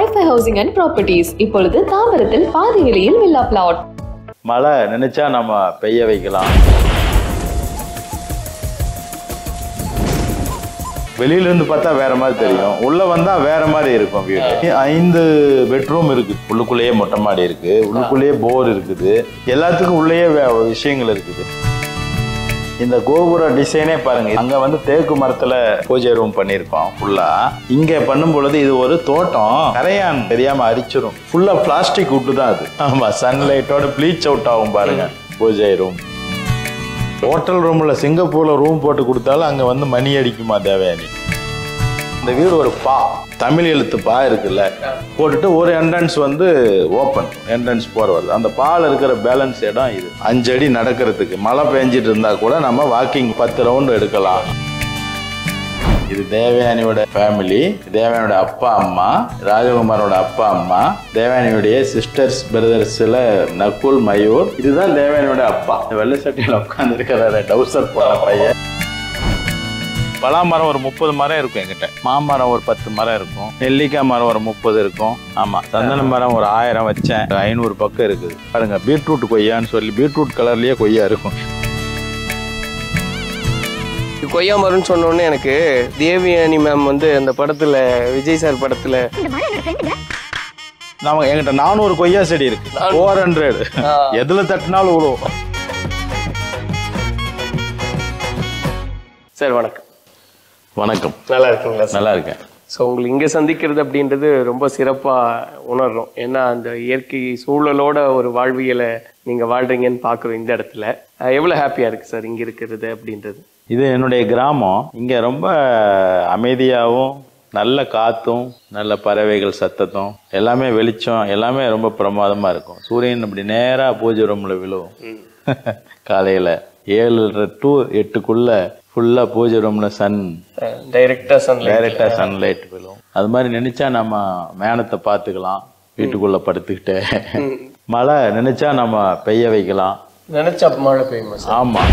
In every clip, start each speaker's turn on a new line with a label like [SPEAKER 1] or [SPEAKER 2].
[SPEAKER 1] Wi-Fi Housing and Properties. இப்பொழுது தாம்பரத்தில் பாதி விலையில் வில்லா பிளாட்.
[SPEAKER 2] மழை நினைச்சா நம்ம பெய்ய வைக்கலாம். வெளியில இருந்து பார்த்தா வேற மாதிரி தெரியும், உள்ள வந்தா வேற மாதிரி இருக்கும் வீடு. 5 பெட்ரூம் இருக்கு, உள்ளுக்குள்ளேயே மொட்டை மாடி இருக்கு, உள்ளுக்குள்ளேயே போர் இருக்குது, எல்லாத்துக்கும் உள்ளேயே விஷயங்கள் இருக்குது. இந்த கோபுர டிசைனே பாருங்க, அங்க வந்து தேக்கு மரத்துல பூஜை ரூம் பண்ணிருக்கோம் ஃபுல்லா. இங்க பண்ணும் பொழுது இது ஒரு தோட்டம், கரையான் தெரியாம அரிச்சிரும். ஃபுல்லா பிளாஸ்டிக் விட்டு தான் அது. ஆமா, சன்லைட்டோட ப்ளீச் அவுட் ஆகும் பாருங்க பூஜை ரூம். ஹோட்டல் ரூம்ல சிங்கப்பூர்ல ரூம் போட்டு கொடுத்தாலும் அங்க வந்து மணி அடிக்குமா தேவயானி. இந்த வீடு ஒரு பா, தமிழ் எழுத்து பா இருக்குல்ல, போட்டுட்டு ஒரு என்ட்ரன்ஸ் வந்து ஓப்பன் என்ட்ரன்ஸ் போற வருது. அந்த பால் இருக்கிற பேலன்ஸ் இடம் இது. 5 அடி நடக்கிறதுக்கு, மழை பெஞ்சிட்டு இருந்தா கூட நம்ம வாக்கிங் 10 ரவுண்ட் எடுக்கலாம். இது தேவயானியோட ஃபேமிலி, தேவயானியோட அப்பா அம்மா, ராஜகுமாரோட அப்பா அம்மா, தேவயானியுடைய சிஸ்டர்ஸ் பிரதர்ஸ்ல நகுல் மயூர். இதுதான் தேவயானியோட அப்பா. வெள்ளை சட்டையில் உட்கார்ந்து இருக்கிற டவுசர் போற பையன். பலாமரம் ஒரு 30 மரம் இருக்கும் என்கிட்ட, மாமரம் ஒரு 10 மரம் இருக்கும், நெல்லிக்காய் மரம் ஒரு 30 இருக்கும். ஆமா, சந்தன மரம் ஒரு 1000 வச்சேன், 500 பக்கம் இருக்குது. பாருங்க, பீட்ரூட் கொய்யான்னு சொல்லி பீட்ரூட் கலர்லயே கொய்யா இருக்கும்.
[SPEAKER 3] கொய்யா மரம்னு சொன்னோடனே எனக்கு தேவயானி மேம் வந்து அந்த படத்துல, விஜய் சார் படத்துல,
[SPEAKER 2] நாம என்கிட்ட 400 கொய்யா செடி இருக்கு, 400 எதுல தட்டினாலும் விழுவும்.
[SPEAKER 3] சார் வணக்கம்.
[SPEAKER 2] வணக்கம்.
[SPEAKER 3] நல்லா இருக்குங்களா?
[SPEAKER 2] நல்லா இருக்கேன்.
[SPEAKER 3] ஸோ உங்களுக்கு இங்கே சந்திக்கிறது அப்படின்றது ரொம்ப சிறப்பாக உணர்றோம். ஏன்னா அந்த இயற்கை சூழலோட ஒரு வாழ்வியலை நீங்கள் வாழ்றீங்கன்னு பார்க்குறோம் இந்த இடத்துல. எவ்வளோ ஹாப்பியாக இருக்குது சார் இங்கே இருக்கிறது அப்படின்றது?
[SPEAKER 2] இது என்னுடைய கிராமம். இங்கே ரொம்ப அமைதியாகவும், நல்ல காற்றும், நல்ல பறவைகள் சத்தத்தும், எல்லாமே வெளிச்சம், எல்லாமே ரொம்ப பிரமாதமாக இருக்கும். சூரியன் அப்படி நேராக பூஜை ரூமில் விழுவும். காலையில் 7 to 8க்குள்ள ஃபுல்லா பூஜை ரூம்ல டைரக்டா சன்லைட் விழும். அது மாதிரி நினைச்சா நம்ம மேனத்தை பார்த்துக்கலாம், வீட்டுக்குள்ள படுத்துக்கிட்டு. மழை நினைச்சா நம்ம பெய்ய வைக்கலாம்,
[SPEAKER 3] நினைச்சா மழை பெய்யுமா? ஆமா,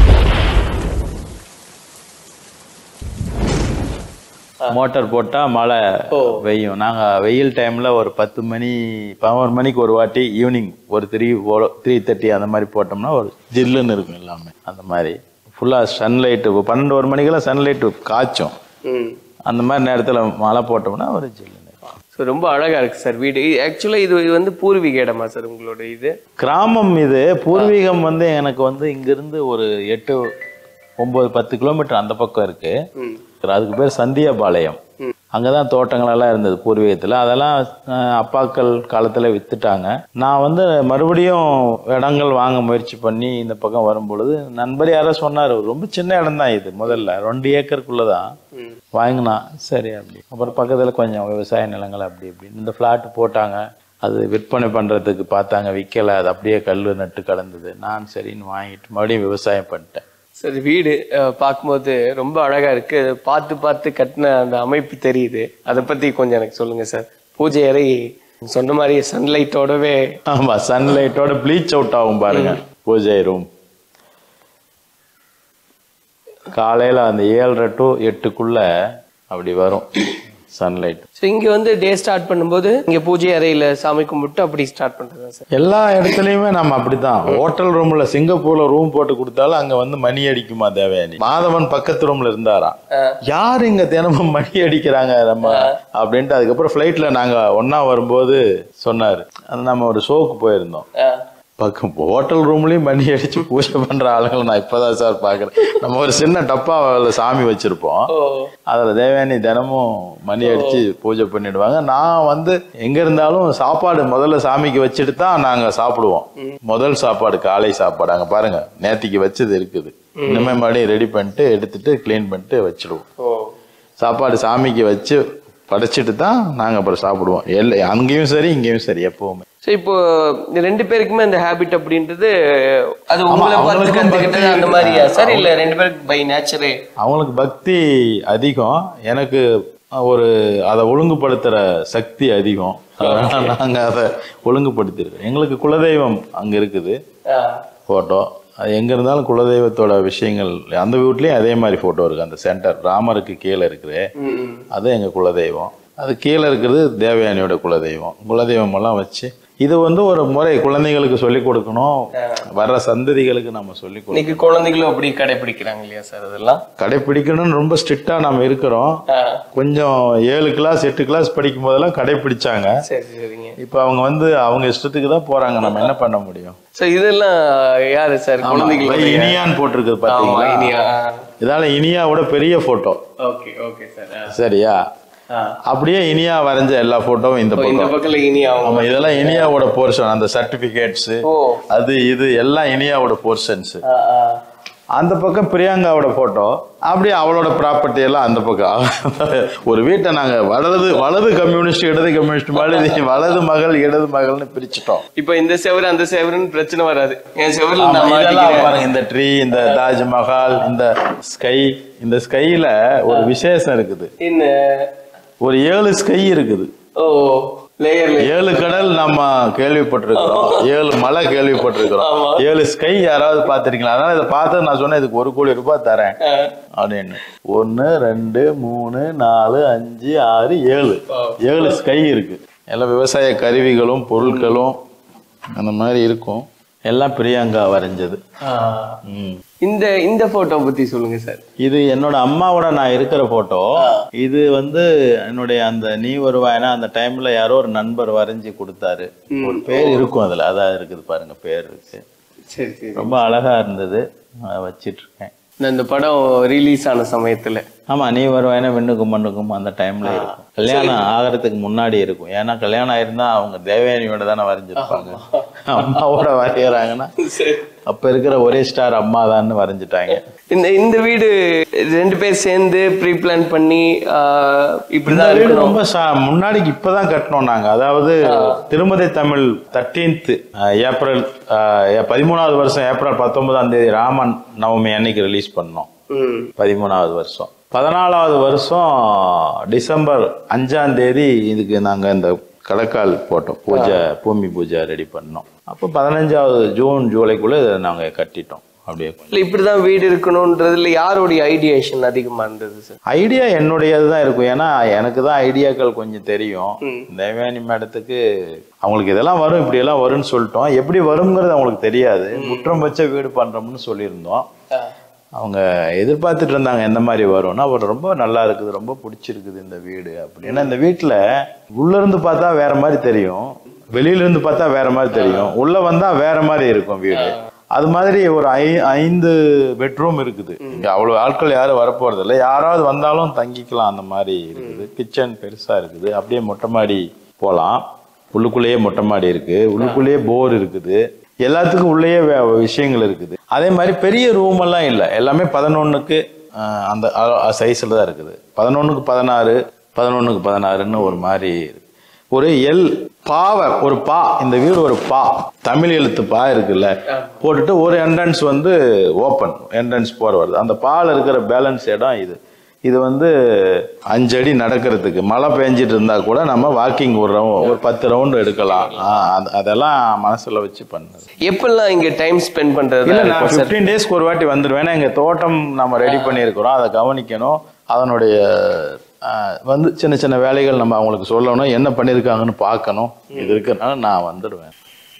[SPEAKER 2] மோட்டார் போட்டா மழை பெய்யும். நாங்க வெயில் டைம்ல ஒரு 10 மணி 11 மணிக்கு ஒரு வாட்டி, ஈவினிங் ஒரு 3:30 அந்த மாதிரி போட்டோம்னா ஒரு ஜில்லுன்னு இருக்கும் எல்லாமே. அந்த மாதிரி ஃபுல்லா சன்லைட் 12-1 மணிக்கெல்லாம் சன்லைட் காய்ச்சும். அந்த மாதிரி நேரத்துல மழை போட்டோம்னா ஒரு ஜில்லுன்னு.
[SPEAKER 3] ரொம்ப அழகா இருக்கு சார் வீடு. ஆக்சுவலா இது வந்து பூர்வீக இடமா சார் உங்களோட? இது கிராமம்.
[SPEAKER 2] இது பூர்வீகம் வந்து எனக்கு வந்து இங்கிருந்து ஒரு 8, 9, 10 கிலோமீட்டர் அந்த பக்கம் இருக்கு. அதுக்கு பேர் சந்தியாபாளையம். அங்கதான் தோட்டங்கள் எல்லாம் இருந்தது பூர்வீகத்துல. அதெல்லாம் அப்பாக்கள் காலத்துல வித்துட்டாங்க. நான் வந்து மறுபடியும் இடங்கள் வாங்க முயற்சி பண்ணி இந்த பக்கம் வரும்பொழுது நண்பர் யாரோ சொன்னாரு, ரொம்ப சின்ன இடம் தான் இது, முதல்ல 2 ஏக்கருக்குள்ளதான் வாங்கினா. சரி அப்படி. அப்புறம் பக்கத்துல கொஞ்சம் விவசாய நிலங்கள் அப்படி இப்படி இந்த பிளாட் போட்டாங்க. அது விற்பனை பண்றதுக்கு பார்த்தாங்க, விற்கல. அது அப்படியே கல்லு நட்டு கடந்தது. நான் சரின்னு வாங்கிட்டு மறுபடியும் விவசாயம் பண்ணிட்டேன்.
[SPEAKER 3] சரி, வீடு பார்க்கும்போது ரொம்ப அழகா இருக்கு. பார்த்து பார்த்து கட்டின அந்த அமைப்பு தெரியுது. அதை பத்தி கொஞ்சம் எனக்கு சொல்லுங்க சார். பூஜை அறை சொன்ன மாதிரி சன்லைட்டோடவே.
[SPEAKER 2] ஆமா, சன்லைட்டோட ப்ளீச் அவுட் ஆகும் பாருங்க பூஜை ரூம். காலையில அந்த 7:30 to 8க்குள்ள அப்படி வரும் சன்லைட்.
[SPEAKER 3] ஸோ இங்க வந்து டே ஸ்டார்ட் பண்ணும்போது இங்க பூஜை அறையில சாமி கும்பிட்டு அப்படி ஸ்டார்ட் பண்றது சார்.
[SPEAKER 2] எல்லா இடத்துலயுமே நம்ம அப்படித்தான். ஹோட்டல் ரூம்ல சிங்கப்பூர்ல ரூம் போட்டு கொடுத்தாலும் அங்க வந்து மணி அடிக்குமா தேவயானி. மாதவன் பக்கத்து ரூம்ல இருந்தாராம், யாரு இங்க தினமும் மணி அடிக்கிறாங்க நம்ம அப்படின்ட்டு. அதுக்கப்புறம் ஃபிளைட்ல நாங்க ஒன்னா வரும்போது சொன்னாரு. அது நம்ம ஒரு ஷோக்கு போயிருந்தோம். பக்கம் ஹோட்டல் ரூம்லயும் மணி அடிச்சு பூஜை பண்ற ஆளுங்களை நான் இப்பதான் சார் பாக்குறேன். நம்ம ஒரு சின்ன டப்பாவில் சாமி வச்சிருப்போம், அதுல தேவயானி தினமும் மணி அடிச்சு பூஜை பண்ணிடுவாங்க. நான் வந்து எங்க இருந்தாலும் சாப்பாடு முதல்ல சாமிக்கு வச்சுட்டு தான் நாங்க சாப்பிடுவோம். முதல் சாப்பாடு காலை சாப்பாடு. அங்க பாருங்க, நேத்திக்கு வச்சது இருக்குது. இனிமே மறுபடியும் ரெடி பண்ணிட்டு எடுத்துட்டு கிளீன் பண்ணிட்டு வச்சிடுவோம். சாப்பாடு சாமிக்கு வச்சு படைச்சிட்டு தான் நாங்க அப்புறம் சாப்பிடுவோம். அங்கேயும் சரி இங்கேயும் சரி எப்பவுமே.
[SPEAKER 3] ஸோ இப்போ 2 பேருக்குமே அந்த ஹேபிட் அப்படின்றது அது உங்களை பார்த்து கற்றுக்கிட்டது அந்த மாதிரியா சார்? இல்லை 2 பேருக்கு பை நேச்சரே?
[SPEAKER 2] அவங்களுக்கு பக்தி அதிகம், எனக்கு ஒரு அதை ஒழுங்குபடுத்துற சக்தி அதிகம். அதனால நாங்க அதை ஒழுங்குபடுத்திருக்கோம். எங்களுக்கு குலதெய்வம் அங்க இருக்குது போட்டோ. அது எங்க இருந்தாலும் குலதெய்வத்தோட விஷயங்கள் அந்த வீட்லயும் அதே மாதிரி போட்டோ இருக்கு. அந்த சென்டர் ராமருக்கு கீழே இருக்குது, அது எங்க குலதெய்வம். அது கீழே இருக்கிறது தேவயானியோட குலதெய்வம் எல்லாம் வச்சு இது வந்து ஒரு முறை குழந்தைகளுக்கு சொல்லிக் கொடுக்கணும், வர்ற சந்ததிகளுக்கு நம்ம சொல்லிக் கொடுக்கணும்.
[SPEAKER 3] இன்னைக்கு குழந்தைகளும் அப்படி கடைபிடிக்கிறாங்க இல்லையா சார்? அதெல்லாம்
[SPEAKER 2] கடைபிடிக்கணும்னு ரொம்ப ஸ்ட்ரிக்டா நம்ம இருக்கிறோம். கொஞ்சம் 7 கிளாஸ் 8 கிளாஸ் படிக்கும் போதெல்லாம் கடைபிடிச்சாங்க.
[SPEAKER 3] சரி சரிங்க.
[SPEAKER 2] இப்ப அவங்க வந்து அவங்க இஷ்டத்துக்கு தான் போறாங்க, நம்ம என்ன பண்ண முடியும்?
[SPEAKER 3] இதெல்லாம் யாரு சார்? குழந்தைகள்
[SPEAKER 2] இனியான்னு போட்டிருக்கு பாத்தீங்களா? இதால இனியாவோட பெரிய போட்டோ.
[SPEAKER 3] Okay okay sir. சரியா?
[SPEAKER 2] அப்படியே இனியா வரைஞ்ச எல்லா போட்டோவும் இந்த
[SPEAKER 3] பக்கத்துல இனியா.
[SPEAKER 2] ஆமா, இதெல்லாம் இனியாவோட போர்ஷன். அந்த சர்டிபிகேட்ஸ் அது இது எல்லாம் இனியாவோட போர்ஷன்ஸ். அந்த பக்கம் பிரியங்காவோட போட்டோ, அப்படியே அவளோட ப்ராப்பர்ட்டி எல்லாம் அந்த பக்கம். ஒரு வீட்டை நாங்க வலது கம்யூனிஸ்ட் இடது கம்யூனிஸ்ட் மாதிரி வலது மகள் இடது மகள்னு பிரிச்சுட்டோம்.
[SPEAKER 3] இப்ப இந்த செவரு அந்த செவருன்னு பிரச்சனை வராது.
[SPEAKER 2] பாருங்க, இந்த ட்ரீ, இந்த தாஜ்மஹால், இந்த ஸ்கை. இந்த ஸ்கைல ஒரு விசேஷம் இருக்குது. ஒரு 7 ஸ்கை இருக்குது. 7 கடல் நம்ம கேள்விப்பட்டிருக்கிறோம், 7 மலை கேள்விப்பட்டிருக்கிறோம், 7 ஸ்கை யாராவது பார்த்திருக்கீங்களா? அதனால இதை பார்த்து நான் சொன்னேன், இதுக்கு 1 கோடி ரூபாய் தரேன் அப்படின்னு. 1 2 3 4 5 6 7 ஸ்கை இருக்கு. எல்லாம் விவசாய கருவிகளும் பொருட்களும் அந்த மாதிரி இருக்கும். எல்லாம் பிரியங்கா வரைஞ்சது.
[SPEAKER 3] இந்த போட்டோ பத்தி சொல்லுங்க சார்.
[SPEAKER 2] இது என்னோட அம்மாவோட நான் இருக்கிற போட்டோ. இது வந்து என்னுடைய அந்த நீ வருவாய்னா அந்த டைம்ல யாரோ ஒரு நண்பர் வரைஞ்சி கொடுத்தாரு. ஒரு பேர் இருக்கும் அதுல, அதான் இருக்குது பாருங்க, பேர் இருக்கு.
[SPEAKER 3] சரி சரி.
[SPEAKER 2] ரொம்ப அழகா இருந்தது, வச்சிட்டு இருக்கேன்.
[SPEAKER 3] இந்த படம் ரிலீஸ் ஆன சமயத்துல
[SPEAKER 2] ஆமா, நீ வருவாய்னா விண்ணுக்கும் மண்ணுக்கும் அந்த டைம்ல இருக்கும். கல்யாணம் ஆகிறதுக்கு முன்னாடி இருக்கும். ஏன்னா கல்யாணம் ஆயிருந்தா அவங்க தேவயானியோட தானே வரைஞ்சிருப்பாங்க. அம்மாவோட வரைகிறாங்கன்னா அப்ப இருக்கிற ஒரே ஸ்டார் அம்மா தான் வரைஞ்சிட்டாங்க.
[SPEAKER 3] இந்த வீடு 2 பேர் சேர்ந்து ப்ரீ பிளான் பண்ணி இப்படிதான்
[SPEAKER 2] வீடு ரொம்ப முன்னாடிக்கு இப்பதான் கட்டணும் நாங்க. அதாவது திருமதி தமிழ் 13th ஏப்ரல் 13வது வருஷம் ஏப்ரல் 19ஆம் தேதி ராமன் நவமி அன்னைக்கு ரிலீஸ் பண்ணோம். 13வது வருஷம். 14வது வருஷம் டிசம்பர் 5ஆம் தேதி இதுக்கு நாங்க இந்த கடக்கால் போட்டோம், பூமி பூஜை ரெடி பண்ணோம். அப்போ 15வது ஜூன் ஜூலைக்குள்ள நாங்க கட்டிட்டோம். அப்படியே
[SPEAKER 3] இப்படிதான் வீடு இருக்கணும்ன்றதுல யாருடைய ஐடியேஷன் அதிகமா இருந்தது சார்?
[SPEAKER 2] ஐடியா என்னுடையதுதான் இருக்கும். ஏன்னா எனக்கு தான் ஐடியாக்கள் கொஞ்சம் தெரியும். தேவயானி மேடத்துக்கு அவங்களுக்கு இதெல்லாம் வரும், இப்படி எல்லாம் வரும்னு சொல்லிட்டோம். எப்படி வருங்கிறது அவங்களுக்கு தெரியாது. முற்றம் வச்ச வீடு பண்றோம்னு சொல்லியிருந்தோம். அவங்க எதிர்பார்த்துட்டு இருந்தாங்க எந்த மாதிரி வரும்னா, அவர் ரொம்ப நல்லா இருக்குது, ரொம்ப பிடிச்சிருக்குது இந்த வீடு அப்படி. ஏன்னா இந்த வீட்டுல உள்ள இருந்து பார்த்தா வேற மாதிரி தெரியும், வெளியில இருந்து பார்த்தா வேற மாதிரி தெரியும், உள்ள வந்தா வேற மாதிரி இருக்கும் வீடு. அது மாதிரி ஒரு 5 பெட்ரூம் இருக்குது. இங்க அவ்வளவு ஆட்கள் யாரும் வரப்போறது இல்லை, யாராவது வந்தாலும் தங்கிக்கலாம் அந்த மாதிரி இருக்குது. கிச்சன் பெருசா இருக்குது. அப்படியே மொட்டை மாடி போகலாம். உள்ளுக்குள்ளேயே மொட்டை மாடி இருக்கு, உள்ளுக்குள்ளேயே போர் இருக்குது. எல்லாத்துக்கும் உள்ளேயே விஷயங்கள் இருக்குது. அதே மாதிரி பெரிய ரூம் எல்லாம் இல்லை, எல்லாமே 11க்கு அந்த சைஸ்ல தான் இருக்குது. 11க்கு 16 11க்கு 16ன்னு ஒரு மாதிரி ஒரு ஒரு பா. இந்த வீடு ஒரு பா, தமிழ் எழுத்து பா இருக்குல்ல, போட்டுட்டு ஒரு என்ட்ரன்ஸ் வந்து ஓப்பன் என்ட்ரன்ஸ் போற வருது. அந்த பால் இருக்கிற பேலன்ஸ் இடம் இது. இது வந்து 5 அடி நடக்கிறதுக்கு. மழை பெஞ்சிட்டு இருந்தா கூட நம்ம வாக்கிங் ஒரு 10 ரவுண்ட் எடுக்கலாம். அதெல்லாம் மனசுல வச்சு பண்ணது.
[SPEAKER 3] எப்பெல்லாம் இங்க டைம் ஸ்பெண்ட் பண்றது?
[SPEAKER 2] 15 டேஸ்க்கு ஒரு வாட்டி வந்துடுவேன். எங்க தோட்டம் நம்ம ரெடி பண்ணியிருக்கிறோம், அதை கவனிக்கணும். அதனுடைய வந்து சின்ன சின்ன வேலைகள் நம்ம அவங்களுக்கு சொல்லணும், என்ன பண்ணியிருக்காங்கன்னு பார்க்கணும். இது இருக்கிறதுனால நான் வந்துடுவேன்.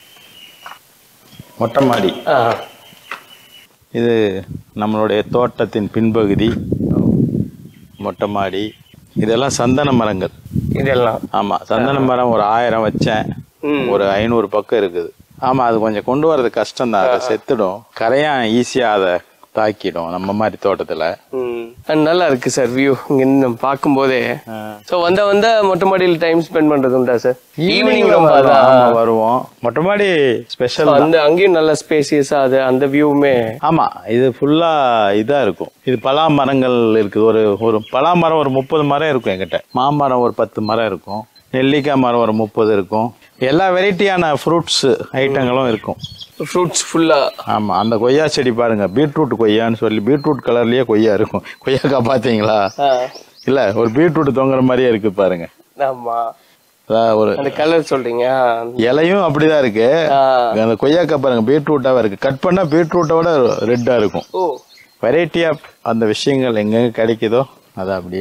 [SPEAKER 2] மொட்டை மாடி இது நம்மளுடைய தோட்டத்தின் பின்பகுதி. மொட்டை மாடி இதெல்லாம் சந்தன மரங்கள்
[SPEAKER 3] இதெல்லாம்.
[SPEAKER 2] ஆமா, சந்தன மரம் ஒரு 1000 வச்சேன், ஒரு 500 பக்கம் இருக்குது. ஆமா, அது கொஞ்சம் கொண்டு வர்றது கஷ்டம் தான், அதை செத்துடும். கரையான் ஈஸியா அதை தாக்கிடும் நம்ம மாதிரி தோட்டத்துல.
[SPEAKER 3] நல்லா இருக்கு சார் வியூ இங்க பார்க்கும் போதே. சோ வந்த மொட்டை மாடியில் டைம் ஸ்பெண்ட் பண்றது உண்டா சார்? ஈவினிங்
[SPEAKER 2] வருவோம். மொட்டை மாடி ஸ்பெஷல்.
[SPEAKER 3] அங்கேயும் நல்ல ஸ்பேசியஸா அது அந்த வியூவுமே.
[SPEAKER 2] ஆமா, இது ஃபுல்லா இதா இருக்கும். இது பலா மரங்கள் இருக்குது. ஒரு பலா மரம் ஒரு 30 மரம் இருக்கும் என்கிட்ட. மாமரம் ஒரு 10 மரம் இருக்கும். நெல்லிக்காய் மரம் ஒரு 30 இருக்கும். எல்லா வெரைட்டியான ஃப்ரூட்ஸ் ஐட்டங்களும் இருக்கும்.
[SPEAKER 3] ஃப்ரூட்ஸ் ஃபுல்லா.
[SPEAKER 2] ஆமா, அந்த கொய்யா செடி பாருங்க, பீட்ரூட் கொய்யான்னு சொல்லி பீட்ரூட் கலர்லயே கொய்யா இருக்கும். கொய்யாக்காய் பாத்தீங்களா? இல்ல, ஒரு பீட்ரூட் தொங்குற மாதிரியே இருக்கு பாருங்க.
[SPEAKER 3] ஆமா, ஒரு அந்த கலர் சொல்றீங்க.
[SPEAKER 2] இலையும் அப்படிதான் இருக்கு. அந்த கொய்யாக்காய் பாருங்க, பீட்ரூட்டாவா இருக்கு. கட் பண்ணா பீட்ரூட்டோட ரெட்டா இருக்கும். வெரைட்டி ஆஃப் அந்த விஷயங்கள் எங்கெங்க கிடைக்குதோ அதை அப்படியே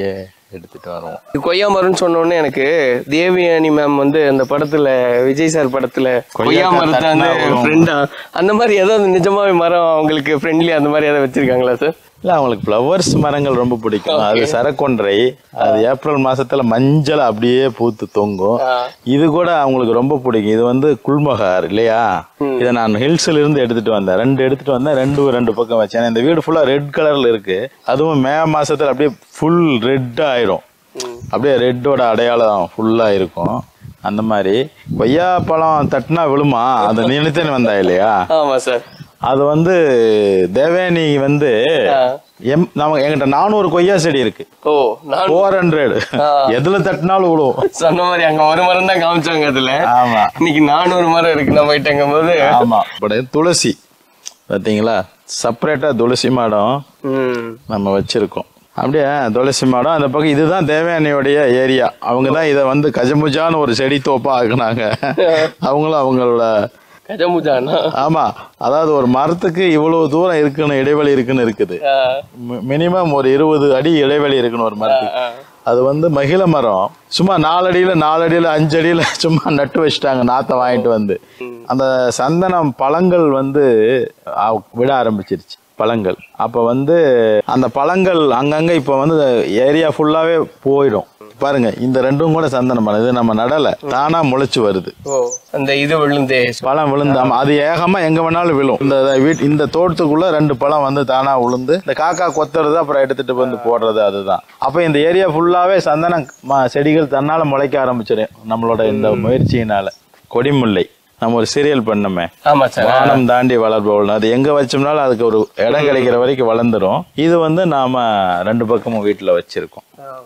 [SPEAKER 2] எடுத்துட்டு வருவோம்.
[SPEAKER 3] கொய்யா மரம்னு சொன்ன உடனே எனக்கு தேவயானி மேம் வந்து அந்த படத்துல விஜய் சார் படத்துல கொய்யா மரத்தை வந்து ஃப்ரெண்டா அந்த மாதிரி ஏதாவது நிஜமாவே மரம் அவங்களுக்கு ஃப்ரெண்ட்லி அந்த மாதிரி ஏதாவது வச்சிருக்காங்களா சார்?
[SPEAKER 2] இல்லை, அவங்களுக்கு ஃப்ளவர்ஸ் மரங்கள் ரொம்ப பிடிக்கும். அது சரக்கொன்றை, அது ஏப்ரல் மாசத்துல மஞ்சள் அப்படியே பூத்து தொங்கும். இது கூட அவங்களுக்கு ரொம்ப பிடிக்கும். இது வந்து குல்மகார் இல்லையா, இதை நான் ஹில்ஸ்ல இருந்து எடுத்துட்டு வந்தேன். 2 எடுத்துட்டு வந்தேன், ரெண்டு பக்கம் வச்சேன். இந்த வீடு ஃபுல்லா ரெட் கலர்ல இருக்கு. அதுவும் மே மாசத்துல அப்படியே ஃபுல் ரெட் ஆயிரும். அப்படியே ரெட்டோட அடையாளம் ஃபுல்லா இருக்கும். அந்த மாதிரி கொய்யா பழம் தட்டினா விழுமா, அது நினைத்தேன்னு வந்தா இல்லையா?
[SPEAKER 3] ஆமா சார்.
[SPEAKER 2] அது வந்து தேவயானி வந்து என்கிட்ட 400 கொய்யா செடி இருக்கு. 400 எதுல தட்டினாலும் விழுவும்.
[SPEAKER 3] சொன்ன மாதிரி அங்க ஒரு மரம் தான் காமிச்சாங்க அதுல. ஆமா, இன்னைக்கு 400 மரம் இருக்கு நம்ம கிட்டங்கும் போது.
[SPEAKER 2] ஆமா, துளசி பாத்தீங்களா, செப்பரேட்டா துளசி மாடம் நம்ம வச்சிருக்கோம். அப்படியே துளசி மாடம் அந்த பக்கம். இதுதான் தேவயானியோடைய ஏரியா. அவங்கதான் இதை வந்து கஜமுஜான்னு ஒரு செடி தோப்பா ஆக்குனாங்க. அவங்களும் அவங்களோட ஆமா, அதாவது ஒரு மரத்துக்கு இவ்வளவு தூரம் இருக்குன்னு இடைவெளி இருக்குன்னு இருக்குது. மினிமம் ஒரு 20 அடி இடைவெளி இருக்குன்னு ஒரு மரத்துக்கு. அது வந்து மகிழ மரம். சும்மா 4 அடியில 5 அடியில சும்மா நட்டு வச்சுட்டாங்க, நாத்தை வாங்கிட்டு வந்து. அந்த சந்தனம் பழங்கள் வந்து விட ஆரம்பிச்சிருச்சு பழங்கள். அப்ப வந்து அந்த பழங்கள் அங்கங்க இப்ப வந்து ஏரியா ஃபுல்லாவே போயிடும். பாருங்க, இந்த 2ம் கூட சந்தன மரம். இது நம்ம நடல, தானா முளைச்சு வருது.
[SPEAKER 3] அந்த இது விழுந்து
[SPEAKER 2] பழம் விழுந்தாம அது ஏகமா எங்க வேணாலும் விழும். இந்த தோட்டத்துக்குள்ள 2 பழம் வந்து தானா விழுந்து இந்த காக்கா கொத்துறது, அப்புறம் எடுத்துட்டு வந்து போடுறது. அதுதான். அப்ப இந்த ஏரியா ஃபுல்லாவே சந்தன செடிகள் தன்னால முளைக்க ஆரம்பிச்சிடும் நம்மளோட இந்த முயற்சியினால. கொடிமுல்லை நம்ம ஒரு சீரியல் பண்ணோமே, வானம் தாண்டி வளர்பவள், அது எங்க வச்சோம்னாலும் அதுக்கு ஒரு இடம் கிடைக்கிற வரைக்கும் வளர்ந்துரும். இது வந்து நாம 2 பக்கமும் வீட்டுல வச்சிருக்கோம்.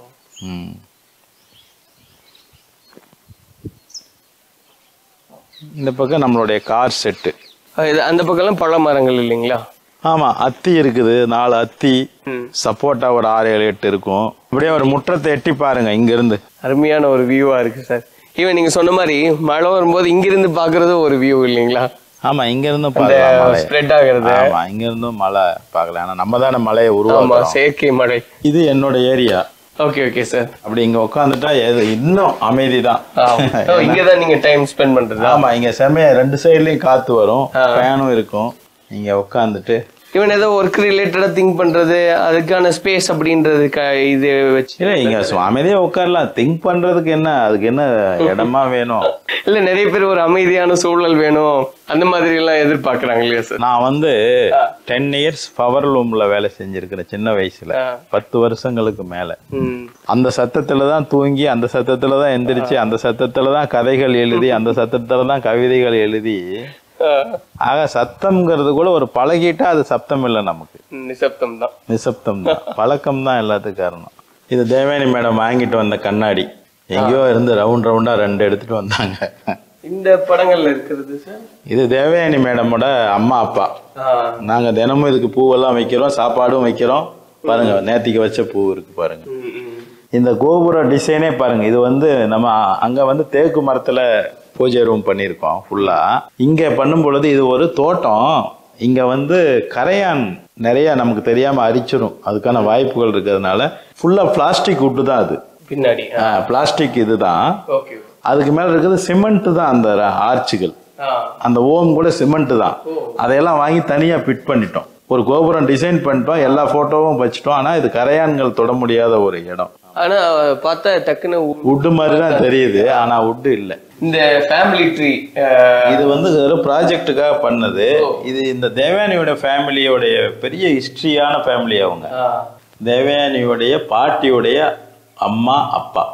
[SPEAKER 2] இந்த பக்கம் நம்மளுடைய கார் செட்டு.
[SPEAKER 3] அந்த பக்கம் பழ மரங்கள் இல்லைங்களா?
[SPEAKER 2] ஆமா, அத்தி இருக்குது, 4 அத்தி, சப்போட்டா ஒரு 6-7-8 இருக்கும். அப்படியே ஒரு முற்றத்தை எட்டி பாருங்க இங்க இருந்து.
[SPEAKER 3] அருமையான ஒரு வியூவா இருக்கு சார். ஈவன் நீங்க சொன்ன மாதிரி மழை வரும்போது இங்க இருந்து பாக்குறது ஒரு வியூ இல்லைங்களா?
[SPEAKER 2] ஆமா, இங்க இருந்தும்
[SPEAKER 3] ஸ்ப்ரெட் ஆகுறது.
[SPEAKER 2] ஆமா, இங்க இருந்தும் மழை பார்க்கலாம். ஆனா நம்ம தானே மழையை உருவாக்குறோம்,
[SPEAKER 3] செயற்கை மழை.
[SPEAKER 2] இது என்னோட ஏரியா.
[SPEAKER 3] Okay okay sir.
[SPEAKER 2] அப்படி இங்க உட்காந்துட்டா இன்னும் அமைதிதான்.
[SPEAKER 3] இங்கதான் நீங்க டைம் ஸ்பெண்ட் பண்றது.
[SPEAKER 2] ஆமா, இங்க செம்மையா 2 சைட்லயும் காத்து வரும், ஃபேனும் இருக்கும். இங்க உட்காந்துட்டு
[SPEAKER 3] இவன் ஏதோ ஒர்க் ரிலேட்டடா திங்க் பண்றது, அதுக்கான ஸ்பேஸ் அப்படின்றது இது வச்சு
[SPEAKER 2] இல்ல, இங்க அமைதியா உட்காரலாம். திங்க் பண்றதுக்கு என்ன, அதுக்கு என்ன இடமா வேணும்?
[SPEAKER 3] இல்ல, நிறைய பேர் ஒரு அமைதியான சூழல் வேணும் அந்த மாதிரி எல்லாம் எதிர்பார்க்கறாங்க இல்லையா சார்?
[SPEAKER 2] நான் வந்து 10 இயர்ஸ் பவர் லூம்ல வேலை செஞ்சிருக்கிறேன் சின்ன வயசுல, 10 வருஷங்களுக்கு மேல. அந்த சத்தத்துலதான் தூங்கி, அந்த சத்தத்துலதான் எந்திரிச்சு, அந்த சத்தத்துலதான் கதைகள் எழுதி, அந்த சத்தத்துலதான் கவிதைகள் எழுதி. ஆக சத்தம்ங்கிறது கூட ஒரு பழகிட்டா அது சப்தம் இல்லை, நமக்கு நிசப்தம் தான். பழக்கம் தான் எல்லாத்துக்கும் காரணம். இது தேவயானி மேடம் வாங்கிட்டு வந்த கண்ணாடி. எங்கேயோ இருந்து ரவுண்டா 2 எடுத்துட்டு வந்தாங்க.
[SPEAKER 3] இந்த படங்கள்ல இருக்கிறது சார்,
[SPEAKER 2] இது தேவயானி மேடமோட அம்மா அப்பா. நாங்க தினமும் இதுக்கு பூவெல்லாம் வைக்கிறோம், சாப்பாடும் வைக்கிறோம். பாருங்க, நேத்திக்கு வச்ச பூ இருக்கு பாருங்க. இந்த கோபுர டிசைனே பாருங்க. இது வந்து நம்ம அங்க வந்து தேக்கு மரத்துல பூஜை ரூம் பண்ணியிருக்கோம் ஃபுல்லா. இங்க பண்ணும் பொழுது இது ஒரு தோட்டம். இங்க வந்து கரையான் நிறைய நமக்கு தெரியாம அரிச்சிடும், அதுக்கான வாய்ப்புகள் இருக்கிறதுனால ஃபுல்லா பிளாஸ்டிக் உட்டு தான் அது
[SPEAKER 3] பின்னாடி.
[SPEAKER 2] பிளாஸ்டிக் இதுதான். அதுக்கு மேல இருக்கிறது சிமெண்ட் தான். அந்த ஆர்ச்சுகள், அந்த ஓம் கூட சிமெண்ட் தான். அதையெல்லாம் வாங்கி தனியா பிட் பண்ணிட்டோம். ஒரு கோபுரம் டிசைன் பண்ணிட்டோம், எல்லா போட்டோவும் வச்சுட்டோம். ஆனா இது கரையான்கள் தொட முடியாத ஒரு இடம்.
[SPEAKER 3] ஆனா பார்த்தா டக்குன்னு
[SPEAKER 2] உட்டு மாதிரி தான் தெரியுது, ஆனா உட்டு இல்ல.
[SPEAKER 3] இந்த ஃபேமிலி ட்ரீ
[SPEAKER 2] இது வந்து ஒரு ப்ராஜெக்டுக்காக பண்ணது. இது இந்த தேவயானியோட ஃபேமிலியோடைய பெரிய ஹிஸ்டரியான ஃபேமிலி. அவங்க தேவயானியோடைய பாட்டியோடைய அம்மா அப்பா.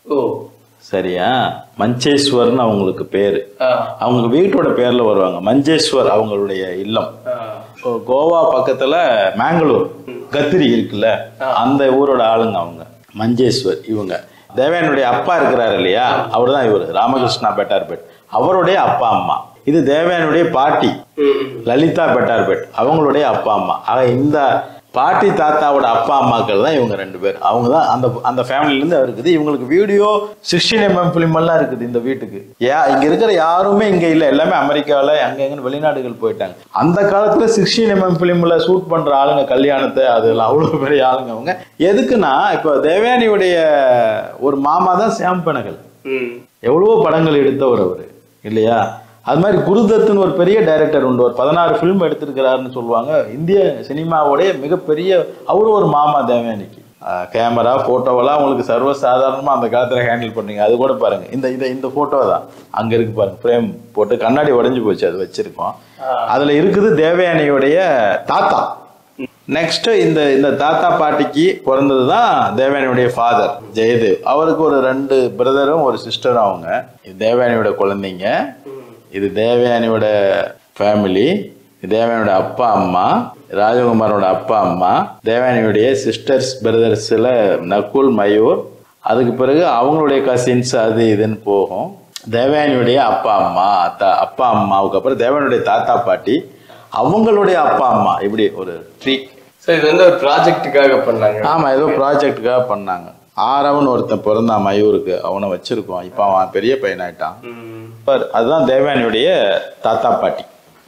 [SPEAKER 2] சரியா? மஞ்சேஸ்வர்னு அவங்களுக்கு பேரு. அவங்க வீட்டோட பேர்ல வருவாங்க. மஞ்சேஸ்வர் அவங்களுடைய இல்லம். கோவா பக்கத்துல மேங்களூர் கத்திரி இருக்குல்ல, அந்த ஊரோட ஆளுங்க அவங்க மஞ்சேஸ்வர். இவங்க தேவயானுடைய அப்பா இருக்கிறாரு இல்லையா, அவர் தான் இவர் ராமகிருஷ்ணா பெட்டார்பெட், அவருடைய அப்பா அம்மா. இது தேவயானுடைய பாட்டி லலிதா பெட்டார்பெட், அவங்களுடைய அப்பா அம்மா. ஆக இந்த பாட்டி தாத்தாவோட அப்பா அம்மாக்கள் தான் இவங்க 2 பேர். அவங்க தான் அந்த ஃபேமிலிலேருந்து இருக்குது. இவங்களுக்கு வீடியோ 16mm ஃபிலிம் எல்லாம் இருக்குது இந்த வீட்டுக்கு. இங்க இருக்கிற யாருமே இங்க இல்லை, எல்லாமே அமெரிக்காவில் எங்கன்னு வெளிநாடுகள் போயிட்டாங்க. அந்த காலத்துல 16mm ஃபிலிம்ல ஷூட் பண்ற ஆளுங்க கல்யாணத்தை, அதெல்லாம் அவ்வளவு பெரிய ஆளுங்க அவங்க. எதுக்குன்னா இப்போ தேவயானியுடைய ஒரு மாமா தான் சியாம் பெனகல். எவ்வளவோ படங்கள் எடுத்தவர் அவரு இல்லையா? அது மாதிரி குருதத்துன்னு ஒரு பெரிய டைரக்டர் உண்டு, ஒரு 16 ஃபிலிம் எடுத்திருக்கிறாருன்னு சொல்லுவாங்க. இந்திய சினிமாவோடைய மிகப்பெரிய அவரும் ஒரு மாமா தேவயானிக்கு. கேமரா போட்டோவெல்லாம் உங்களுக்கு சர்வசாதாரணமாக அந்த காலத்தில் ஹேண்டில் பண்ணீங்க. அது கூட பாருங்க, இந்த ஃபோட்டோ தான் அங்கே இருக்கு பாருங்க, ஃப்ரேம் போட்டு கண்ணாடி உடஞ்சி போச்சு, அது வச்சிருக்கோம். அதில் இருக்குது தேவயானியுடைய தாத்தா. நெக்ஸ்ட் இந்த தாத்தா பாட்டிக்கு பிறந்தது தான் தேவயானியுடைய ஃபாதர் ஜெயதேவ். அவருக்கு ஒரு 2 பிரதரும் ஒரு சிஸ்டரும். அவங்க தேவயானியோட குழந்தைங்க. இது தேவயானியோட ஃபேமிலி. தேவயானியோட அப்பா அம்மா, ராஜகுமாரோட அப்பா அம்மா, தேவயானியுடைய சிஸ்டர்ஸ் பிரதர்ஸில் நகுல், மயூர். அதுக்கு பிறகு அவங்களுடைய கசின்ஸ் அது இதுன்னு போகும். தேவயானியுடைய அப்பா அம்மா, அப்பா அம்மாவுக்கு அப்புறம் தேவயானியுடைய தாத்தா பாட்டி, அவங்களுடைய அப்பா அம்மா, இப்படி ஒரு ட்ரீ.
[SPEAKER 3] இது வந்து ஒரு ப்ராஜெக்டுக்காக பண்ணாங்க.
[SPEAKER 2] ஆமாம், ஏதோ ப்ராஜெக்டுக்காக பண்ணாங்க. ஆரவன் ஒருத்தன் பிறந்தான் மயூருக்கு, அவனை வச்சிருக்கோம். இப்போ அவன் பெரிய பையனாயிட்டான். அதுதான் தேவயானியுடைய தாத்தா பாட்டி.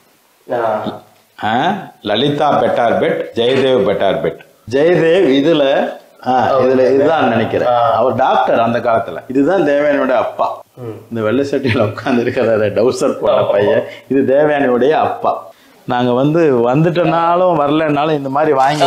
[SPEAKER 2] லலிதா பெட்டார்பெட், ஜெயதேவ் பெட்டார்பெட். ஜெயதேவ் இதுதான் நினைக்கிறேன், அவர் டாக்டர் அந்த காலத்துல. இதுதான் தேவயானியோட அப்பா. இந்த வெள்ளை சட்டியில உட்கார்ந்து இருக்கிற டவுசர் போட்ட பையன், இது தேவயானியோடைய அப்பா. நாங்க வந்துட்டனாலும் வரலனாலும் இந்த மாதிரி வாங்கி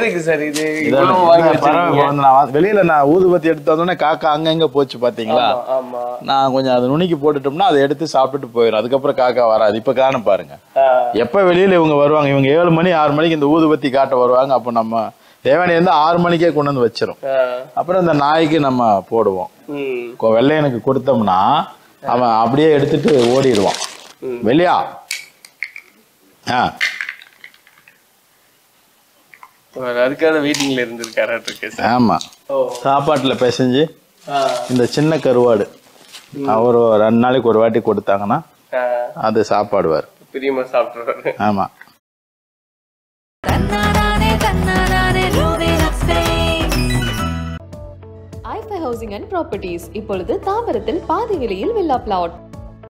[SPEAKER 2] வெளியில நான் ஊதுபத்தி எடுத்து வந்தோடனே காக்கா அங்கங்க போச்சு பாத்தீங்களா? நான் கொஞ்சம் அதை நுணுக்கி போட்டுட்டோம்னா அதை எடுத்து சாப்பிட்டுட்டு போயிடும். அதுக்கப்புறம் காக்கா வராது. இப்ப காண பாருங்க, எப்ப வெளியில இவங்க வருவாங்க, இவங்க 7 மணி 6 மணிக்கு இந்த ஊதுபத்தி காட்ட வருவாங்க. அப்ப நம்ம தேவயானி வந்து 6 மணிக்கே கொண்டு வந்து வச்சிரும். அப்புறம் இந்த நாய்க்கு நம்ம போடுவோம். வெள்ளையனுக்கு கொடுத்தோம்னா அவன் அப்படியே எடுத்துட்டு ஓடிடுவான். வெளியா
[SPEAKER 3] அதுக்காக வெயிட்டிங்ல இருந்திருக்காரு.
[SPEAKER 2] ஆமா, சாப்பாட்டுல பிசைஞ்சு இந்த சின்ன கருவாடு அவர் 2 நாளைக்கு ஒரு வாட்டி கொடுத்தாங்கன்னா அது சாப்பாடுவார்,
[SPEAKER 3] பிரியமா சாப்பிடுவாரு.
[SPEAKER 2] ஆமா.
[SPEAKER 1] ஐஃபை ஹவுசிங் அண்ட் ப்ராப்பர்ட்டிஸ் இப்பொழுது தாம்பரத்தில் பாதி விலையில் வில்லா பிளாட்.